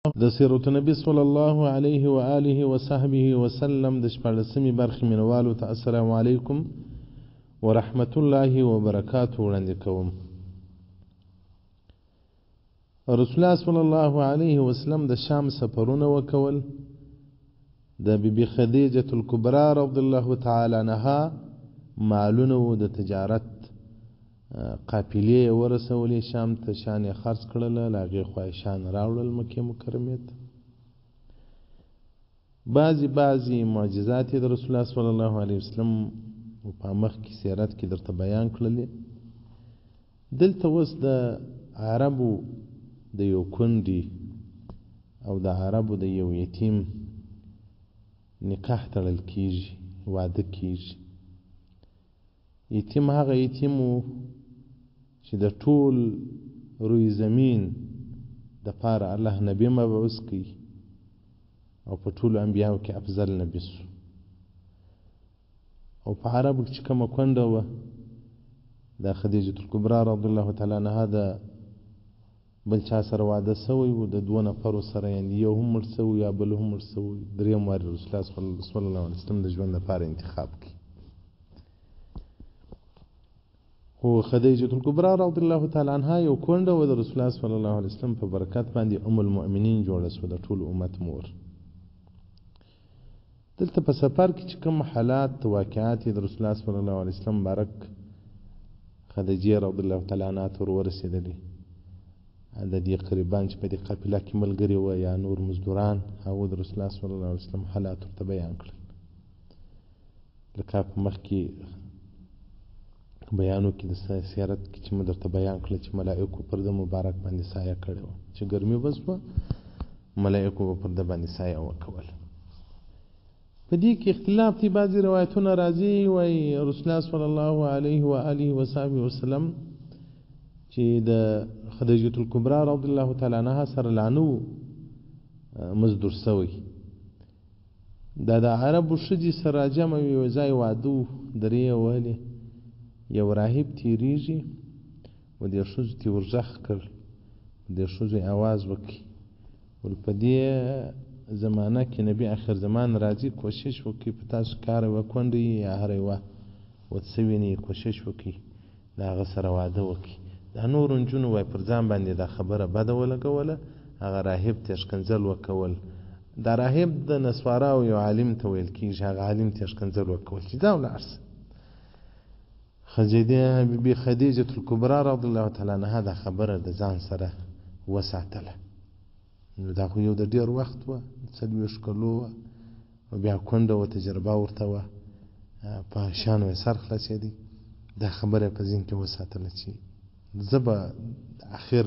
د سیرت نبی صلی الله علیه و آله و صحبه وسلم د شپږمې برخې منوالو ته السلام علیکم ورحمت الله وبرکاته وړاندې کوم. رسول الله صلی الله علیه وسلم د شام سفرونه وکول. د بیبي خدیجه الکبرى رضی الله تعالی عنها مالونه د تجارت قافلې ورسولې شام ته، شان یې خرڅ کړل، لاغې خواهشان راوړل مکې مکرمې ته. بعضی معجزات د رسول الله صلی الله علیه وسلم په مخکې سیرت کې درته بیان کړلې. دلته اوس د عربو د یو کونډې او د عربو د یو یتیم نکاح تړل کیږي، واده کیږي. یتیم هغه یتیم چې د ټول روی زمین د پاره الله نبی مبعوث کړي او په ټولو انبیاو کې افضل نبی سو. او په عربو کې چې کومه کونډه وه د خدیجة الکبرى رضی الله تعالی عنها د بل چا سره واده سوی و، د دوه نفرو سره، یعنې یو هم مړ سوی یا بل هم مړ سوی. درېیم وارې رسول الله صلی الله علیه وسلم د ژوند لپاره انتخاب کړي. خو خدیجة الکبرى رضی الله تعالی عنها یو کونډه و، د رسول الله صلی الله علیه وسلم په برکت باندې ام المؤمنین جوړه سوه، د ټول امت مور. دلته په سفر کې چې کوم حالات واقعات د رسول الله صلی الله علیه وسلم مبارک خدیجه رضی الله تعالی عنها ته ورسېدلې. د دې قریبان چې په دې قافله کې ملګري وه یا نور مزدوران، هغو د رسول الله صلی الله علیه وسلم حالات ورته بیان کړل. لکه په مخکې بیانو کې د سیرت کې چې مې درته بیان کړل چې ملائکو پر د مبارک باندې سایه کړې وه، چې ګرمي به شوه ملائکو به پر د باندې سایه وکول. په دې کې اختلاف دی. بعضې روایتونه راځي وایي رسول الله صلی الله علیه و آله و صحبه وسلم چې د خدیجة الکبرى رضی الله تعالی عنها سره لا نه و مزدور سوی. دا د عربو ښځې سره راجمع وي، یو ځای واده و، درې یې وهلې. یو راهب تیریږي و دې ښځو ته ور غږ کړ، دې ښځو یې اواز وکړي. ول په دې زمانه کې نبي آخر زمان راځي، کوشش وکړي په تاسو کار یوه کونډه یا هر یوه وت سوي نه کوشش وکړي د هغه سره واده وکړي. دا نورو نجونو وایي پر ځان باندې دا خبره بده ولګوله، هغه راهب ته ښکنځل وکول. دا راهب د نسواراو یو عالم ته ویل کېږي، هغه عالم ته ښکنځل وکول چې دا ولاړ سه. بیبي خدیجة الکبرى رضی الله تعالی عنها دا خبره د ځان سره وساتله. نو دا خو یو د ډېر وخت وه، 40 کلو وه، او بیا کونډه وه، تجربه ورته وه، په شانو یې سر خلاصېدی. دا خبره په ذهن کې وساتله چې زه به اخر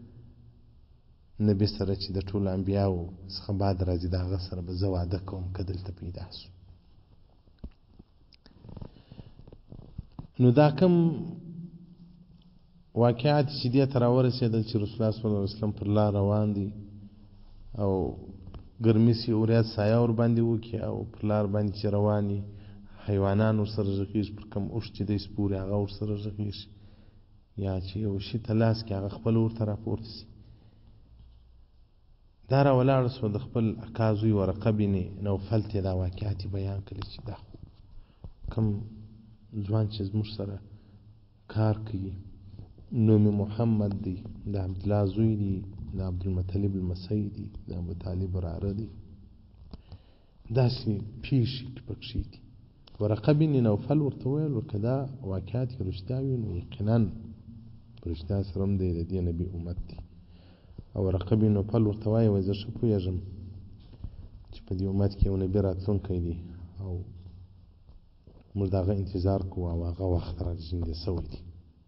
نبي سره چې د ټولو انبیاو څخه بعد راځي د هغه سره به زه واده کوم که دلته پیدا سو. نو دا کوم واقعات چې دې ته راورسېدل چې رسول الله صلی الله علیه وسلم پر لار روان دي او ګرمي سي اوریا سایه ور باندې وکړي او پر لار باندې چې روان دي حیوانان ورسره غږېږي، پر کوم اوښ چې دی سپوري هغه ورسره غږېږي، یا چې یو شي ته لاس کې هغه خپل ورته راپورته سي. دا راولاړه سوه د خپل اکا زوی ورقه بن نوفل ته دا واقعات بیان کړي چې دا کوم ځوان چې زموږ سره کار کوي نوم محمد دی، د عبدالله زوی دی، د عبدالمطلب لمسی دی، د ابوطالب وراره دی. داسې پیښې پکښې دي. ورقه بن نوفل ورته ویل که دا واقعات یې رښتیا وي نو یقینا په رښتیا سره هم دی د دې نبي امت دی. او ورقه بن نوفل ورته وایي وایي زه ښه پوهېږم چې په دې امت کې یو نبي راتلونکی دی او موږ د هغه انتظار کوو او هغه وخت را زنده سوی دی.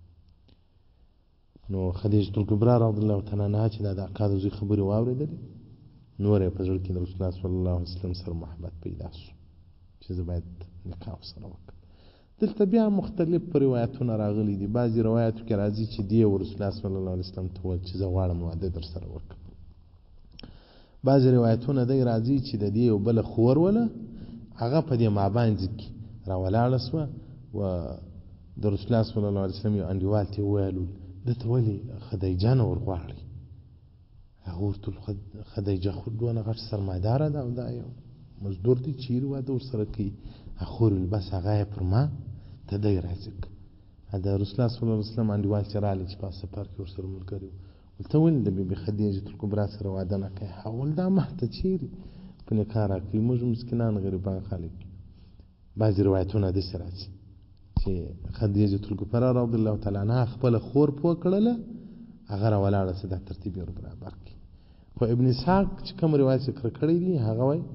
نو خدیجة الکبرى رضی الله تعالی عنها چې دا د اکا د زوی خبرې واورېدلې، نور یې په زړه کې د رسول الله صلی الله علیه وسلم سره محبت پیدا سو چې زه باید نکاح سره وکړم. دلته بیا مختلف روایتونه راغلي دي. بعضې روایتو کې راځي چې دی رسول الله صلی الله علیه وسلم ته وویل چې زه غواړم واده در سره وکړم. بعضې روایتونه دی راځي چې د دې یو بله خور وله هغه په دې مابانځ کې راولاړه سوه و د رسول الله صلی الله علیه وسلم یو انډیوال ته یې وویل ده ته ولې خدیجه نه ورغواړئ؟ هغه ورته خدیجه خو دونه غټ سرمایداره ده او دا یو مزدور دی چیرې واده ورسره کوي خور ویل بس هغه یې پر ما ته دی راځي د رسول الله صلی الله علیه وسلم انډیوال چې راغلی چې په سفر کې ورسره ملګري وو ورته ویل د بیبي خدیجه الکبرا سره واده نه کوي هغه دا ما ته چیرې په نکاح راکوي موږ مسکینان غریبان خلک بعضې روایتونه داسې راځي چې خدیجه الکبرا رضی الله تعالی عنها خپله خور پوه کړله هغه راولاړه چې دا ترتیب یې ور برابر کړي خو ابن اسحاق چې کوم روایت ذکر کړی دی هغه وایي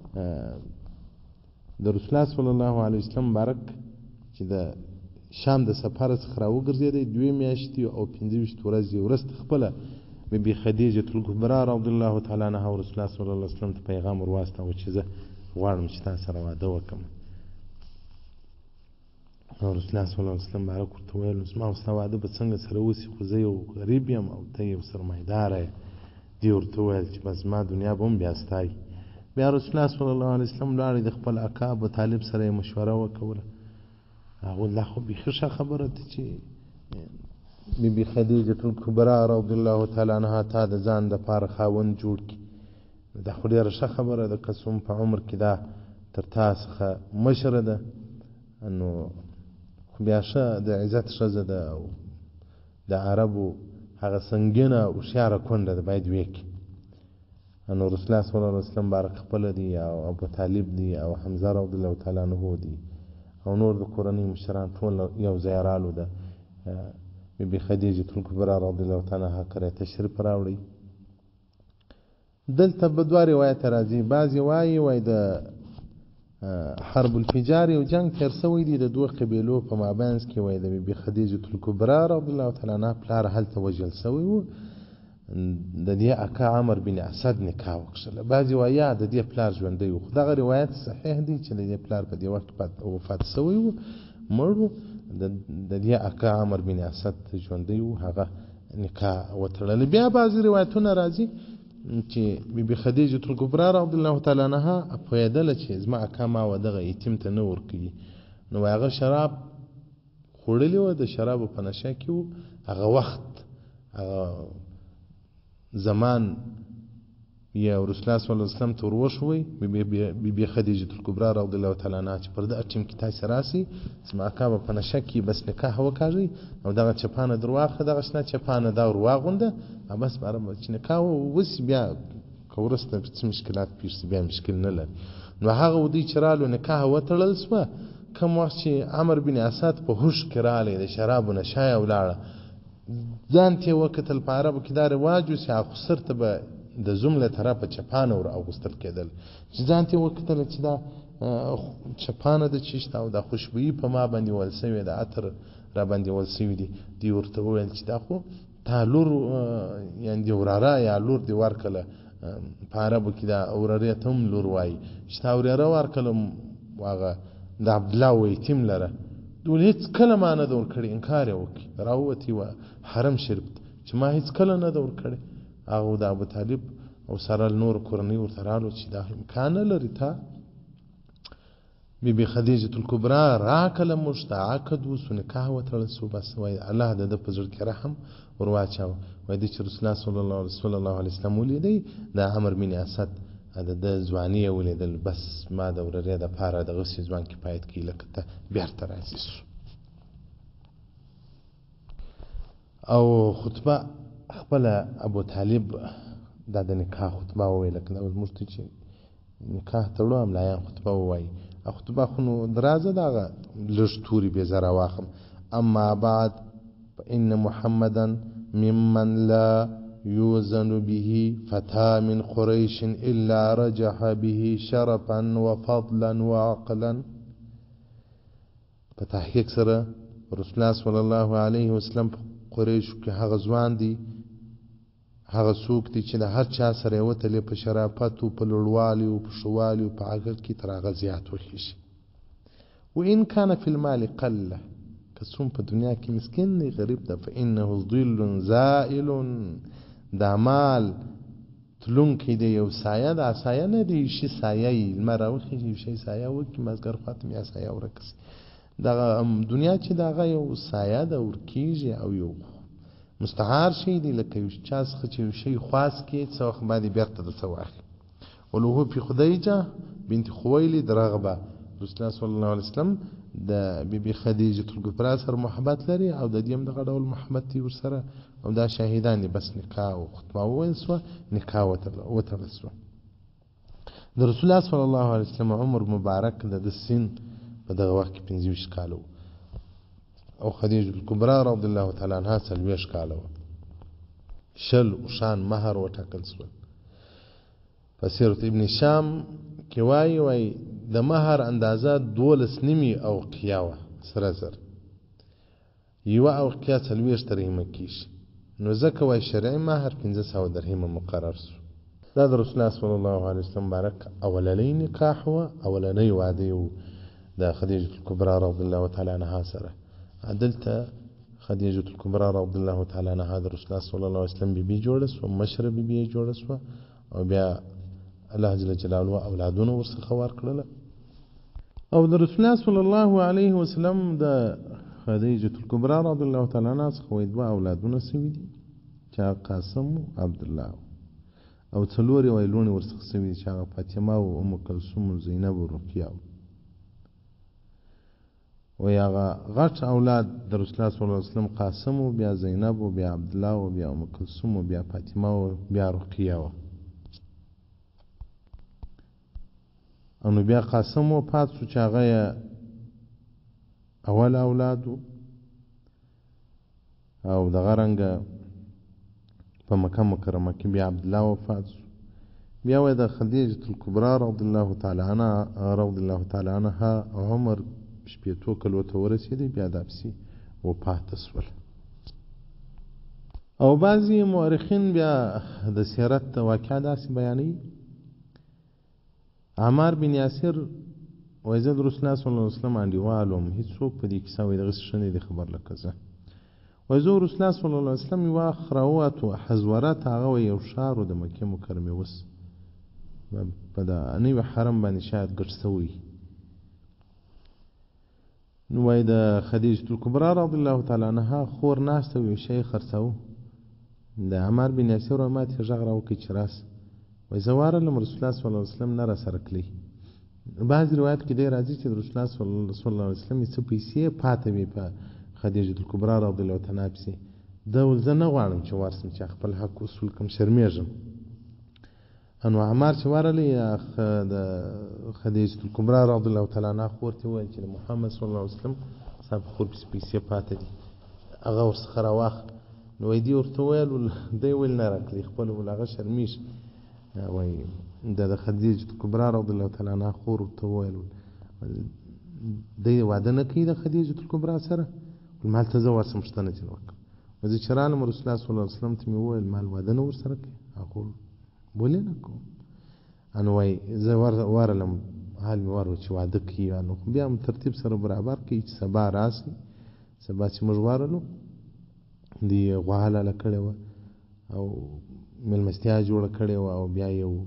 د رسول الله صلی الله علیه وسلم مبارک چې د شام د سفر څخه راوګرځېدی 2 میاشتې او 25 ورځې وروسته خپله بیبي خدیجه الکبرا رضی الله تعالی عنها رسول الله صلی الله علیه وسلم ته پیغام ور واستاوه چې زه غواړم چې تا سره واده وکړم او رسول الله صلی الله علیه وسلم مبارک ورته ویل زما او ستا واده به څنګه سره وسي خو زه یو غریب یم او ته یو سرمایداره یې دې ورته وویل چې بس زما دنیا به هم بیا ستایي بیا رسول الله صلی الله علیه وسلم لاړې د خپل اکا ابو طالب سره یې مشوره وکوله هغه دا خو بیخي ښه خبره ده چې بیبي خدیجه الکبرا رضی الله تعالی عنها تا د ځان دپاره خاوند جوړ کړي دا خو ډېره ښه خبره ده که څوم په عمر کې دا تر تا څخه مشره ده نو خو بیا ښه د عزت ښځه ده او د عربو هغه سنګینه هوښیاره کونډه ده باید ویې کړي نو رسول الله صلی الله علیه وسلم بارک خپله دی او ابو طالب دی او حمزه رضی الله تعالی عنه دی او نور د کورنۍ مشران ټول یو ځای رالو ده بیبي خدیجه الکبرا رضی الله تعالی عنها کره تشریف راوړی دلته به دوه روایت راځي بعضې وایي د حرب الفجار یو جنگ تیر سوی دی د دوه قبیلو په مابینځ کې وایي د بیبي خدیجه الکبرا رضی الله تعالی عنها پلار هلته وژل سوی و د دې اکا عمر بن اسد نکاح وکړله بعضې وایي د دې پلار ژوندی و خو دغه روایت صحیح دی چې د دې پلار په دې وخت وفات سوی و مړ و د دې اکا عمر بن اسد ژوندی و هغه نکاح وتړله بیا بعضې روایتونه راځي چې بیبي خدیجه الکبرا رضی الله تعالی عنها پوهېدله چې زما اکا ما و دغه یتیم ته نه ورکوي نو هغه شراب خوړلي وه د شرابو په نشه کې و هغه وخت هغه زمان یا رسول الله صلی الله علیه وسلم ته وروښوی بیبي خدیجه الکبرا رضی الله تعالی عنها چې پر دغه ټیم کې تاسې راسئ زما اکا به په نشه کې بس نکاح وکاږئ او دغه چپانه در واخله دغه شنه چپانه دا ور واغونده او بس باره چې نکاح وسي بیا که وروسته څه مشکلات پېښ شي بیا مشکل نه لري نو هغه ودوی چې رالو نکاح وتړل سوه کوم وخت چې عمر بن اسد په هوښ کې رالی د شرابو نشه یې ولاړه ځان ته یې وکتل په عربو کې دا رواج و چې هغه سر ته به د زوم له طرفه چپانه ور اغوستل کېدل چې ځان ته یې وکتله چې دا چپانه ده چې شته او دا خوشبويي په ما باندې ول سوې ده عطر را باندې ول سوي دي دوی ورته وویل چې دا خو تا لور یعنې د وراره یا لور دې ورکړله په عربو کې دا ورارې ته هم لور وایي چې تا وراره ورکړله هغه د عبدالله و یتیم لره ول هېڅ کله ما نه ده ورکړې انکار یې وکړي راووتې و حرم شریف چې ما هېڅ کله نه ده ورکړې هغه د ابو طالب او سره نور کورنۍ ورته رالو چې دا امکان نه لري تا بیبي خدیجه الکبرا راکله موږ ته عقد وسو نکاح وتړل سو بس وایي الله د ده په زړه کې رحم ور واچاوه وایي دی چې رسول الله صلی الله علیه وسلم ولیدی د عمر بن اسد د ځواني یې ولیدل بس ما د ورورې دپاره دغسې ځوان کفایت کوي لکه ته بېرته راځي سو او خطبه خپله ابو طالب دا د نکاح خطبه وویله که دا زموږ ته چې نکاح تړو املایان خطبه ووایي خطبه خو نو درازه ده هغه لږ تورې بې زره واخم اما بعد فإن محمدا ممن لا يوزن به فتى من قريش إلا رجح به شرفا وفضلا وعقلا په تحقیق سره رسول الله صلی الله علیه وسلم په قریشو کې هغه ځوان دی هغه څوک دی چې د هر چا سره یې وتلې په شرافت او په لوړوالي او په ښوالي او په عقل کې تر هغه زیات وخېږي وإن كان في المال قله که څوم په دنیا کې مسکین دی غریب ده فإنه ظل زائل دا مال تلونکی دی یو سایه دا سایه نه دی شي سایه یي لمر راوخېږي یو شی سایه وکړي مازدیګر خواته یا سایه ورکسي دغه دنیا چې دغه یو سایه ده ورکېږي او یو مستعار شي دی لکه یو چا څخه چې یو شی خواست کې څه وخت باندې بیرته درته واخلي. ولوهو فی خدیجه بنت خویلد رغبه رسول الله صلی الله علیه وسلم د بیبي خدیجه الکبرا سره محبت لري او د دې هم دغه ډول محبت دی ورسره او دا شاهدان دي. بس نکاح او خطبه وویل سوه، نکاح وتړل سوه. د رسول الله صلی الله علیه وسلم عمر مبارک د سن په دغه وخت کې 25 کاله و او خدیجه الکبرا رضی الله تعالی عنها 40 کاله و. شل وشان مهر وټاکل سول. په سیرت ابن شام کې وایي د مهر اندازه 12 نیمې اوقیه وه سره زر، یوه اوقیه 40 درهمه کېږي. نو ځکه وایي شرعي مهر 500 درهمه مقرر سو. دا د رسول الله صلی الله علیه وسلم مبارک اولنی نکاح و، اولنی واده و د خدیجه الکبرا رضی الله تعالی عنها سره. دلته خدیجه الکبرا رضی الله تعالی عنها د رسول الله صلی الله علیه وسلم بیبي جوړه سوه، مشره بیبي یې جوړه سوه او بیا الله جل جلاله اولادونه ورڅخه ورکړله. او د رسول الله صلی الله علیه وسلم د خدیجه الکبرا رضی الله تعالی عنها څخه دوه اولادونه سوي دي چې قاسم او عبدالله، او څلور یې لوڼې ورڅخه سوي دي چې هغه فاطمه او ام کلثوم او زینب او رقیه. وی هغه غټ اولاد د رسول الله صلی الله علیه وسلم قاسم او بیا زینب او بیا عبدالله او بیا ام کلثوم او بیا فاطمه او بیا رقیه و. او نو بیا قاسم وفات شو چې هغه اول اولاد او دغه رنګه په مکه مکرمه کې بیا عبدالله وفات شو. بیا وایي د خدیجه الکبرا رضی الله تعالی عنها عمر 15 کلو ته ورسېدی، بیا دا پسې وفات شول. او بعضې مورخین بیا د سیرت واقعه داسې بیانوي. عمار بن یاسر وایي زه د رسول الله صلی الله علیه وسلم انډیوال وم، هېڅوک په دې کیسه وایي دغسې ښه نه دی خبر لکه زه. وایي زه رسول الله صلی الله علیه وسلم یوه خروت و حزورت، هغه وایي یو ښار و د مکې مکرمې اوس په د نوي حرم باندې شاید ګډ سوی. نو وایي د خدیجه الکبرا رضی الله تعالی عنها خور ناسته و یو شی خرڅاوه. د عمار بن یاسر وایي ما ته غږ راوکړئ چې راسه. وایي زه وارلم رسول الله صلی الله علیه وسلم نه راسره کړی. بعض روایت کې دی راځي چې د رسول الله صلی الله علیه وسلم څه پیسې پاتې وي په خدیجه الکبرا رضی الله تعالی عنها پسې. ده ویل زه نه غواړم چې ورسم چې خپل حق اصول کم، شرمېږم. نو عمار چې ورغلی د خدیجه الکبرا رضی الله تعالی عنها خور ته وویل چې د محمد صلی الله علیه وسلم ستا په خور پسې پیسې پاتې دي، هغه ورڅخه راواخله. نو وایي دې ورته وویل، دی ویل نه راکړي، خپله ویل هغه شرمېږي. وایي د خدیجه الکبرا رضی الله تعالی عنها خور ورته وویل دی واده نه کوي د خدیجه الکبرا سره؟ ما هلته زه ورسم پوښتنه ځینې وکړم. زه چې رالم رسول الله صلی الله علیه وسلم ته مې وویل ما واده نه ورسره کوي؟ هغه ولې نه کوم؟ نو وایي زه ورغلم حال مې ور چې واده کوي. نو بیا هم ترتیب سره برابر کوي چې سبا راسي. سبا چې موږ ورغلو دې غوا حلاله کړې وه او مېلمستیا جوړه کړې وه او بیا یو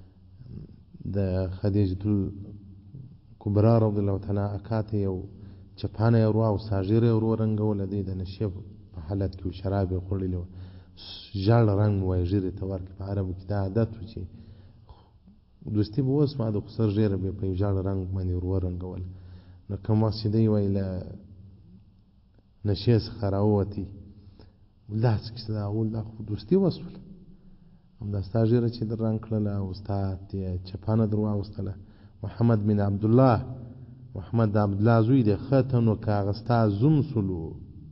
د خدیجه الکبرا رضی الله تعالی اکا ته یو چپانه یې ورو او ساژیره یې ورو رنګوله. دی د نشې په حالت کې شراب یې خوړلې وه، ژړ رنګ وایي ږیرې ته ورکړي. په عربو کې دا عادت و چې دوستي به اوس ما د خسر ږیره به یې په یو ژړ رنګ باندې ور ورنګوله. نو کوم وخت چې دی وایي له نشې څخه راووتې دا څه کیسه ده؟ اول دا خو دوستي وسوله، همدا ستا ږیره چې در رنګ کړله او ستا چپانه در واغوستله. محمد بن عبدالله، محمد د عبدالله زوی دی، ختن و که هغه ستا زوم سولو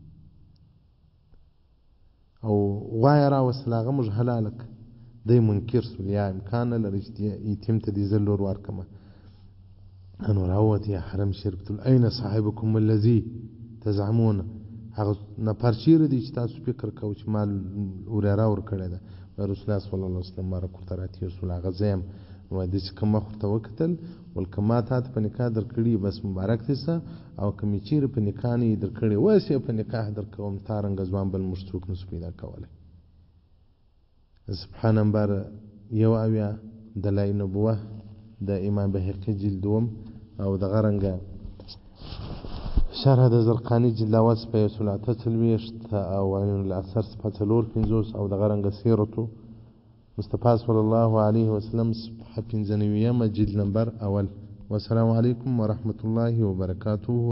او غوا یې راوستله، هغه موږ حلاله کړه. دی منکر سول، یا امکان نه لري چې یتیم ته دې زه لور ورکړمه. نو راووت یا حرم شریف ته این صاحبکم الذي تزعمون، هغه نفر چیرې دی چې تاسو فکر کوئ چې ما ورېره ورکړې ده. رسول الله صلی الله علیه وسلم مبارک ورته راتېر شول، هغه زه یم. وایي داسې که مخ ورته وکتل ول که ما تا ته په نکاح در کړي بس مبارک دې شه، او که مې چیرې په نکاح نه یې در کړې اوس یې په نکاح در کوم، تا رنګه ځوان بل موږ څوک نسو پیدا کولی. سبحان نمبر 71 دلایل نبوه د امام بهقي جلد 2 او دغه رنګه شرح د زرقاني جلد اول صفحه 143 او عین الاثر صفحه 450 او دغه رنګه سیرته مصطفی صلی الله علیه وسلم صفحه 95 جلد نمبر اول. والسلام علیکم ورحمة الله وبرکاته.